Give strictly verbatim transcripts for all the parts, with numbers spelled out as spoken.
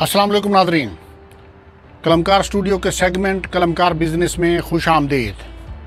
अस्सलाम वालेकुम नादरीन, कलमकार स्टूडियो के सेगमेंट कलमकार बिजनेस में खुश आमदीद।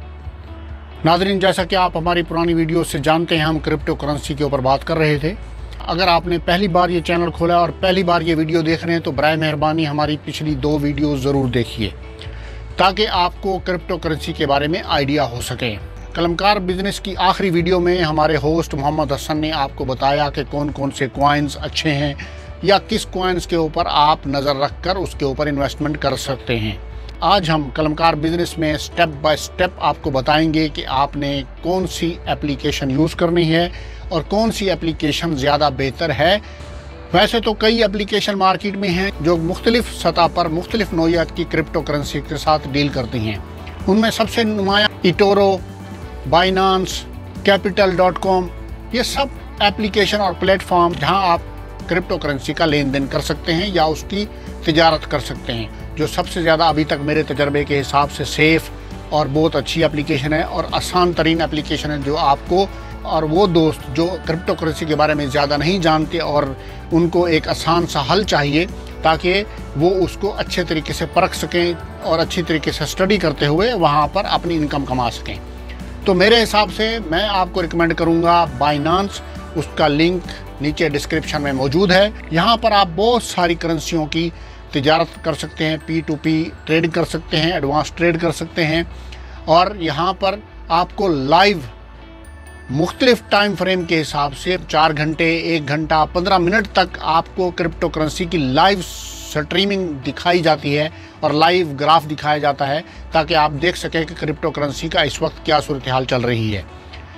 नादरीन, जैसा कि आप हमारी पुरानी वीडियो से जानते हैं, हम क्रिप्टो करेंसी के ऊपर बात कर रहे थे। अगर आपने पहली बार ये चैनल खोला और पहली बार ये वीडियो देख रहे हैं तो बराए मेहरबानी हमारी पिछली दो वीडियो ज़रूर देखिए ताकि आपको क्रिप्टो करेंसी के बारे में आइडिया हो सके। कलमकार बिजनेस की आखिरी वीडियो में हमारे होस्ट मोहम्मद हसन ने आपको बताया कि कौन कौन से कॉइन्स अच्छे हैं या किस कॉइन्स के ऊपर आप नज़र रख कर उसके ऊपर इन्वेस्टमेंट कर सकते हैं। आज हम कलमकार बिजनेस में स्टेप बाय स्टेप आपको बताएंगे कि आपने कौन सी एप्लीकेशन यूज़ करनी है और कौन सी एप्लीकेशन ज़्यादा बेहतर है। वैसे तो कई एप्लीकेशन मार्केट में हैं जो मुख्तलिफ सतह पर मुख्तलिफ नौइयत की क्रिप्टो करेंसी के साथ डील करती हैं। उनमें सबसे नुमाया eToro, Binance, capital dot com, ये सब एप्लीकेशन और प्लेटफॉर्म जहां आप क्रिप्टो करेंसी का लेन देन कर सकते हैं या उसकी तिजारत कर सकते हैं, जो सबसे ज़्यादा अभी तक मेरे तजर्बे के हिसाब से सेफ़ और बहुत अच्छी एप्लीकेशन है और आसान तरीन एप्लीकेशन है, जो आपको और वो दोस्त जो क्रिप्टो करेंसी के बारे में ज़्यादा नहीं जानते और उनको एक आसान सा हल चाहिए ताकि वो उसको अच्छे तरीके से परख सकें और अच्छी तरीके से स्टडी करते हुए वहाँ पर अपनी इनकम कमा सकें। तो मेरे हिसाब से मैं आपको रिकमेंड करूँगा बाइनांस। उसका लिंक नीचे डिस्क्रिप्शन में मौजूद है। यहाँ पर आप बहुत सारी करेंसियों की तिजारत कर सकते हैं, पी टू पी ट्रेड कर सकते हैं, एडवांस ट्रेड कर सकते हैं और यहाँ पर आपको लाइव मुख्तलिफ टाइम फ्रेम के हिसाब से चार घंटे, एक घंटा, पंद्रह मिनट तक आपको क्रिप्टो करेंसी की लाइव स्ट्रीमिंग दिखाई जाती है और लाइव ग्राफ दिखाया जाता है ताकि आप देख सकें कि क्रिप्टो करेंसी का इस वक्त क्या सूरत हाल चल रही है।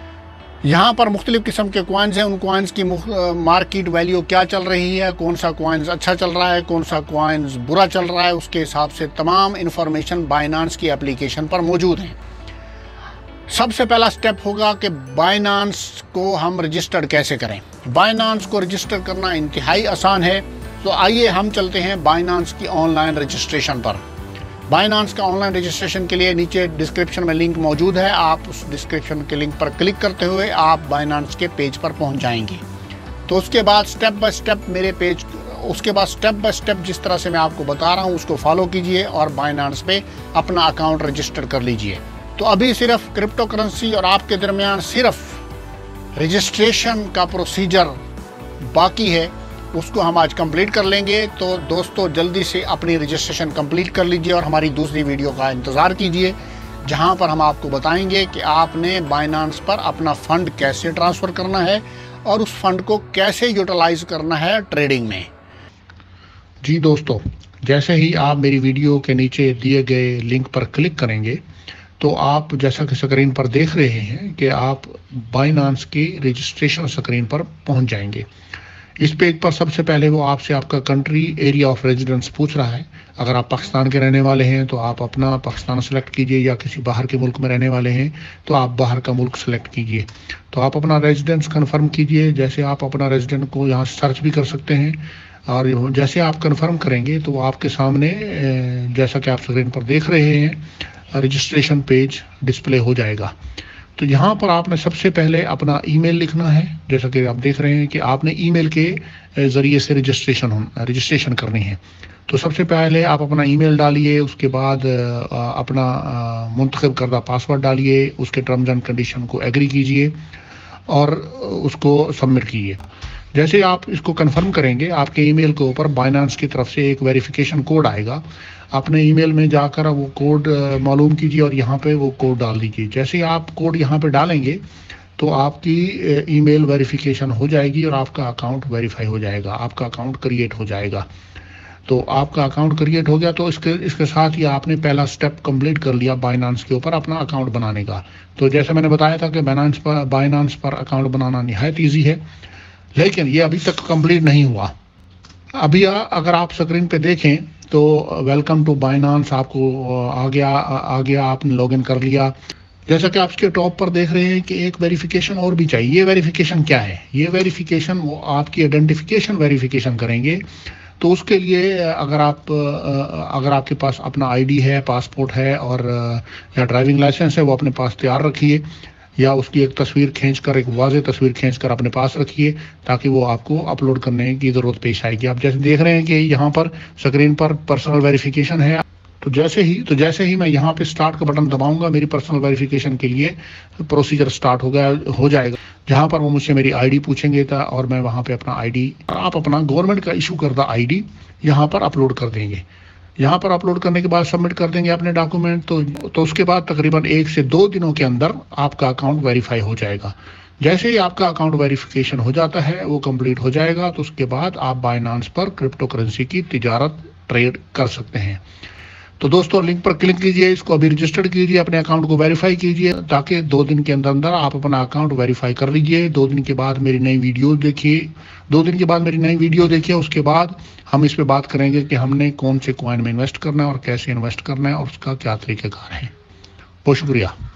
यहाँ पर मुख्तलिफ़ किस्म के कॉइन्स हैं, उन कॉइन्स की मार्केट वैल्यू क्या चल रही है, कौन सा कॉइन्स अच्छा चल रहा है, कौन सा कॉइन्स बुरा चल रहा है, उसके हिसाब से तमाम इन्फॉर्मेशन बाइनांस की एप्लीकेशन पर मौजूद हैं। सबसे पहला स्टेप होगा कि बाइनांस को हम रजिस्टर्ड कैसे करें। बाइनांस को रजिस्टर करना इंतहाई आसान है, तो आइए हम चलते हैं बाइनांस की ऑनलाइन रजिस्ट्रेशन पर। बाइनांस का ऑनलाइन रजिस्ट्रेशन के लिए नीचे डिस्क्रिप्शन में लिंक मौजूद है। आप उस डिस्क्रिप्शन के लिंक पर क्लिक करते हुए आप बाइनांस के पेज पर पहुंच जाएंगे। तो उसके बाद स्टेप बाय स्टेप मेरे पेज उसके बाद स्टेप बाय स्टेप जिस तरह से मैं आपको बता रहा हूं उसको फॉलो कीजिए और बाइनांस पे अपना अकाउंट रजिस्टर कर लीजिए। तो अभी सिर्फ क्रिप्टो करेंसी और आपके दरमियान सिर्फ रजिस्ट्रेशन का प्रोसीजर बाकी है, उसको हम आज कंप्लीट कर लेंगे। तो दोस्तों जल्दी से अपनी रजिस्ट्रेशन कंप्लीट कर लीजिए और हमारी दूसरी वीडियो का इंतज़ार कीजिए जहां पर हम आपको बताएंगे कि आपने बाइनांस पर अपना फ़ंड कैसे ट्रांसफ़र करना है और उस फंड को कैसे यूटिलाइज़ करना है ट्रेडिंग में। जी दोस्तों, जैसे ही आप मेरी वीडियो के नीचे दिए गए लिंक पर क्लिक करेंगे तो आप जैसा कि स्क्रीन पर देख रहे हैं कि आप बाइनांस की रजिस्ट्रेशन स्क्रीन पर पहुंच जाएंगे। इस पेज पर सबसे पहले वो आपसे आपका कंट्री, एरिया ऑफ रेजिडेंस पूछ रहा है। अगर आप पाकिस्तान के रहने वाले हैं तो आप अपना पाकिस्तान सेलेक्ट कीजिए, या किसी बाहर के मुल्क में रहने वाले हैं तो आप बाहर का मुल्क सेलेक्ट कीजिए। तो आप अपना रेजिडेंस कंफर्म कीजिए। जैसे आप अपना रेजिडेंट को यहाँ सर्च भी कर सकते हैं और जैसे आप कंफर्म करेंगे तो आपके सामने जैसा कि आप स्क्रीन पर देख रहे हैं रजिस्ट्रेशन पेज डिस्प्ले हो जाएगा। तो यहाँ पर आपने सबसे पहले अपना ईमेल लिखना है। जैसा कि आप देख रहे हैं कि आपने ईमेल के ज़रिए से रजिस्ट्रेशन रजिस्ट्रेशन करनी है। तो सबसे पहले आप अपना ईमेल डालिए, उसके बाद अपना मुंतखब करदा पासवर्ड डालिए, उसके टर्म्स एंड कंडीशन को एग्री कीजिए और उसको सबमिट कीजिए। जैसे आप इसको कंफर्म करेंगे आपके ईमेल के ऊपर बाइनांस की तरफ से एक वेरिफिकेशन कोड आएगा। अपने ईमेल में जाकर वो कोड मालूम कीजिए और यहाँ पे वो कोड डाल दीजिए। जैसे ही आप कोड यहाँ पे डालेंगे तो आपकी ईमेल वेरिफिकेशन हो जाएगी और आपका अकाउंट वेरीफाई हो जाएगा, आपका अकाउंट क्रिएट हो जाएगा। तो आपका अकाउंट क्रिएट हो गया तो इसके इसके साथ ही आपने पहला स्टेप कंप्लीट कर लिया बाइनांस के ऊपर अपना अकाउंट बनाने का। तो जैसे मैंने बताया था कि बाइनांस पर बाइनांस पर अकाउंट बनाना निहायत ईजी है, लेकिन ये अभी तक कंप्लीट नहीं हुआ। अभी अगर आप स्क्रीन पे देखें तो वेलकम टू बाइनांस आपको आ गया आ गया आपने लॉगिन कर लिया। जैसा कि आप इसके टॉप पर देख रहे हैं कि एक वेरिफिकेशन और भी चाहिए। ये वेरिफिकेशन क्या है? ये वेरिफिकेशन वो आपकी आइडेंटिफिकेशन वेरिफिकेशन करेंगे। तो उसके लिए अगर आप अगर आपके पास अपना आईडी है, पासपोर्ट है और या ड्राइविंग लाइसेंस है, वो अपने पास तैयार रखिए। یا اس کی ایک تصویر کھینچ کر، ایک واضح تصویر کھینچ کر اپنے پاس رکھیے تاکہ وہ آپ کو اپلوڈ کرنے کی ضرورت پیش آئے گی۔ آپ جیسے دیکھ رہے ہیں کہ یہاں پر اسکرین پر پرسنل ویریفیکیشن ہے، تو جیسے ہی تو جیسے ہی میں یہاں پہ سٹارٹ کا بٹن دباؤں گا، میری پرسنل ویریفیکیشن کے لیے پروسیجر سٹارٹ ہو گیا ہو جائے گا، جہاں پر وہ مجھ سے میری آئی ڈی پوچھیں گے تھا اور میں وہاں پہ اپنا آئی ڈی، آپ اپنا گورنمنٹ کا ایشو کردہ آئی ڈی یہاں پر اپلوڈ کر دیں گے۔ یہاں پر اپلوڈ کرنے کے بعد سبمٹ کر دیں گے اپنے ڈاکومنٹ، تو تو اس کے بعد تقریباً ایک سے دو دنوں کے اندر آپ کا اکاؤنٹ ویریفائی ہو جائے گا۔ جیسے ہی آپ کا اکاؤنٹ ویریفیکیشن ہو جاتا ہے، وہ کمپلیٹ ہو جائے گا، تو اس کے بعد آپ بائنانس پر کرپٹو کرنسی کی تجارت ٹریڈ کر سکتے ہیں۔ تو دوستوں لنک پر کلک کیجئے، اس کو ابھی رجسٹرڈ کیجئے، اپنے اکاؤنٹ کو ویریفائی کیجئے تاکہ دو دن کے اندر اندر آپ اپنا اکاؤنٹ ویریفائی کر لیجئے۔ دو دن کے بعد میری نئی ویڈیو دیکھیے دو دن کے بعد میری نئی ویڈیو دیکھیے اس کے بعد ہم اس پہ بات کریں گے کہ ہم نے کون سے کوائن میں انویسٹ کرنا ہے اور کیسے انویسٹ کرنا ہے اور اس کا کیا طریقہ کار ہے۔ بہت شکریہ۔